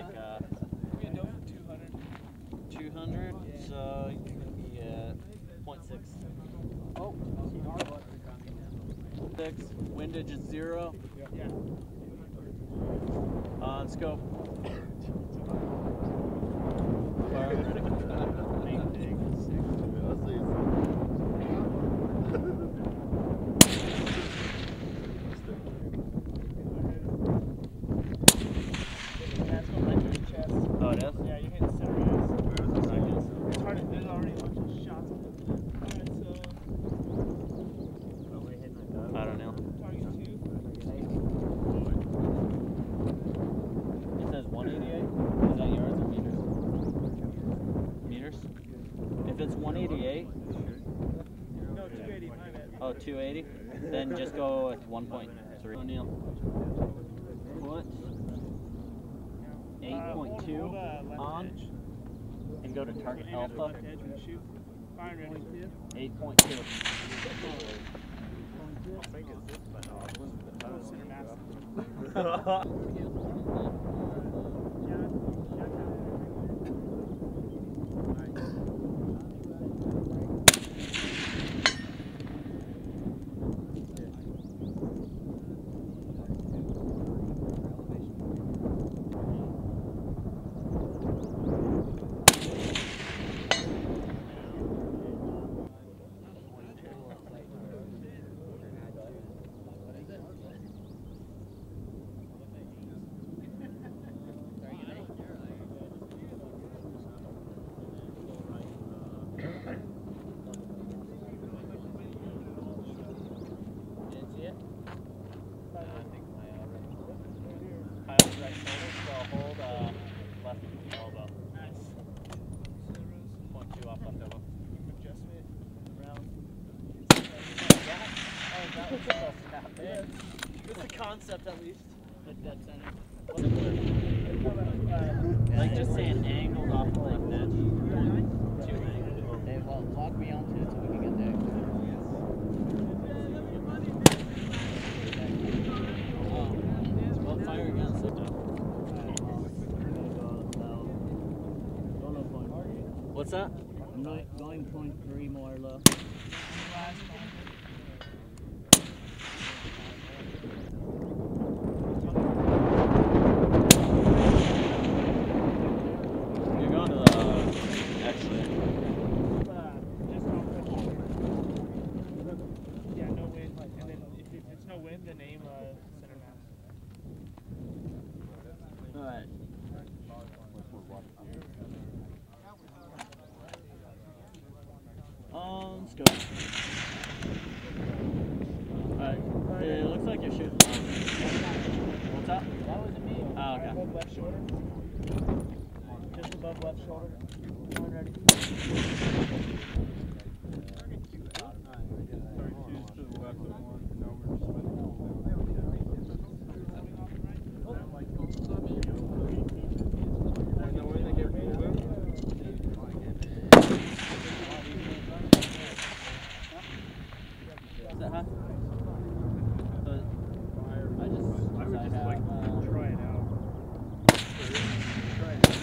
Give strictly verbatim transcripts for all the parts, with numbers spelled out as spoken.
like uh, we can do it for two hundred. two hundred, yeah. So you're going to be at zero point six. Oh, six, windage is zero. Yeah. On scope. Oh, it is? Yeah, you hit center mass. It's hard to, there's already a bunch of shots. Alright, so. Are we hitting like that? I don't know. Target two. It says one eighty-eight. Is that yards or meters? Meters? If it's one eighty-eight. No, two eighty, my bad. Oh, two eighty? Then just go with one point three. O'Neill. Foot. eight point two uh, on. Edge. And go to target Aim alpha. left edge when you shoot. Fire ready. eight point two. Oh, center mass. Right shoulder, so hold uh, left elbow. Nice. Point two off left elbow. Adjustment around. Yeah. Oh, that was supposed to happen. Yeah. It's a concept at least. The dead center. Like just saying angled off the left edge. Two angled. Hey, well, walk me onto it so we can get there. Fire again, sit down. What's that? I'm going point three more low. You're going to the uh, actually. Yeah, no wind. And then if it's no wind, then aim uh, center mass. Alright. Um, let's go. Alright, it looks like you're shooting. What's that? That wasn't me. Oh, okay. Above left shoulder. Just above left shoulder. One ready. Huh? But I just, I would just have, like uh, try it out. Try it out.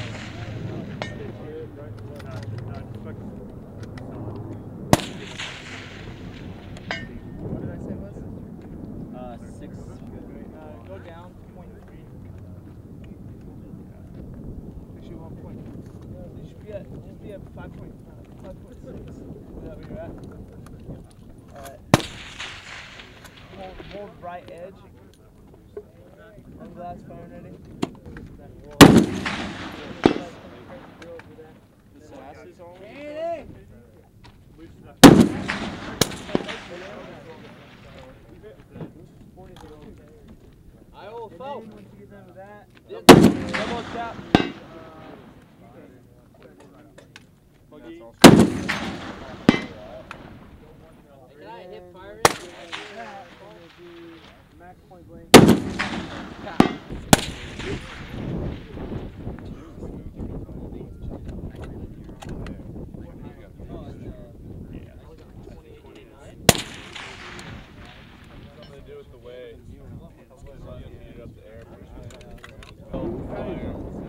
What did I say it was? Uh, six. Uh, go down point three. Actually, one point. You should be at, just be at five point five point six. Is that where you're at? Alright. Hold, hold right edge. And glass fire ready. The sass is on. I will fall. Once you get done with that, double tap. Buggy. Can I hit fire Max point blank. Something to do with the way. It's up the air. Oh, fire.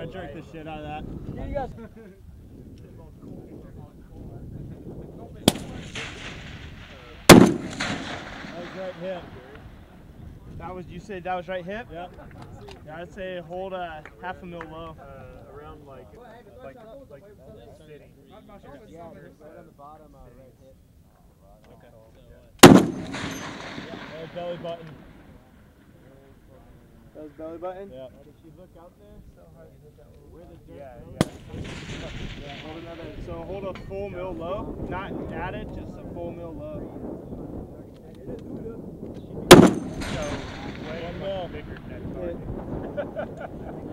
I jerked the shit out of that. Here you guys. That was right hip. That was, you said that was right hip? Yep. Yeah, I'd say hold uh, half a mil low. Uh, around like, like, like sitting. Yeah, right on the bottom, uh, right hip. Okay. There's belly button. That was belly button? Yeah. Did she look out there? So hard to hit that one. Where the dirt Yeah, goes? yeah. Hold another, so hold a full mil low, not added, just a full mil low. So, way One much mil. bigger than that target.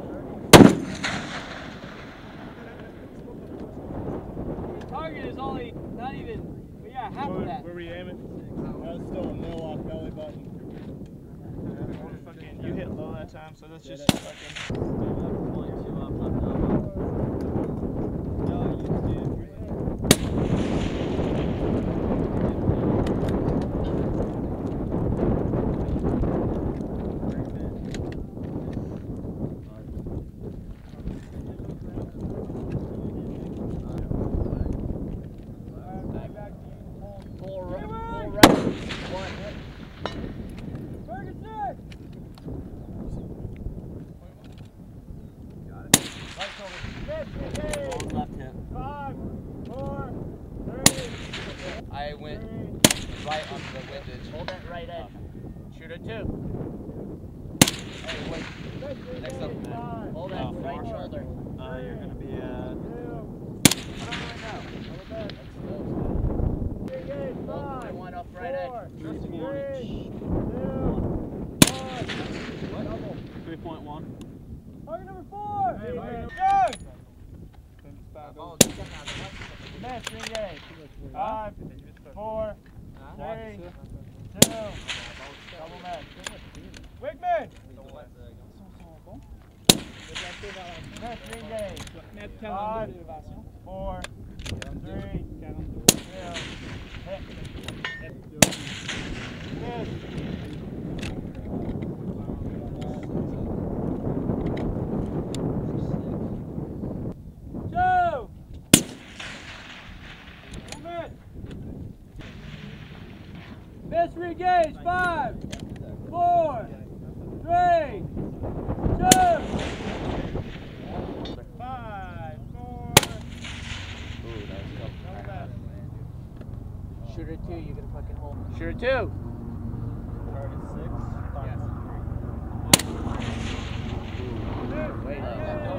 The target is only not even, but yeah, half Where, of that. where were you aiming? That was still a mil off belly button. Fucking, you hit low that time, so let's Did just it. fucking. Point two up, left elbow. No, you did. Full right, full right, one. Long left hip. Five, four, three. I went right onto the windage. Hold that right edge. Shoot it two. Hey, wait. Next up. Hold that Oh, right four. shoulder. Uh, you're gonna be uh. Hold the one up right edge. Three point one. Target number four. Hey, Go. Miss, engage. Five, four, three, two, double match. Wickman. Miss, engage. Five, four, three, two, hit. Miss. Two. Movement. Miss, re-engage. Five, four, three, two. Five, four. Ooh, that was tough. Double back. Shoot it two, you can fucking hold. Shoot it two. Target six. Yes. Wait,